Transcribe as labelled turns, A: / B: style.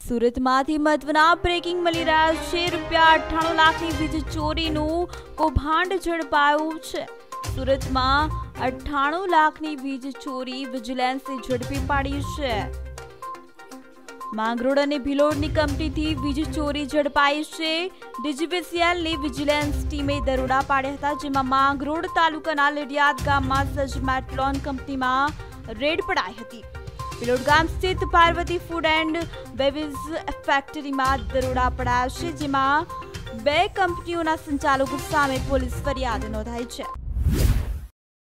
A: સુરતમાંથી મહત્વના બ્રેકિંગ મળી રહ્યા છે। ₹98 લાખની વીજ ચોરીનું કૌભાંડ ઝડપાયું છે। સુરતમાં 98 લાખની વીજ ચોરી વિજિલન્સે ઝડપી પાડી છે। માંગરોળ અને ભિલોડની કંપનીથી વીજ ચોરી ઝડપાઈ છે। ડીજીવીસીએલની વિજિલન્સ ટીમે દરોડા પાડ્યા હતા, જેમાં માંગરોળ તાલુકાના લીડિયાદ ગામમાં સજ મેટલોન કંપનીમાં રેડ પડાઈ હતી। ભિલોડ ગામ સ્થિત પાર્વતી ફૂડ એન્ડ બેવરેજ ફેક્ટરીમાં દરોડા પડાયા છે, જેમાં 2 કંપનીઓના સંચાલકો સામે પોલીસ ફરિયાદ નોંધાઈ છે।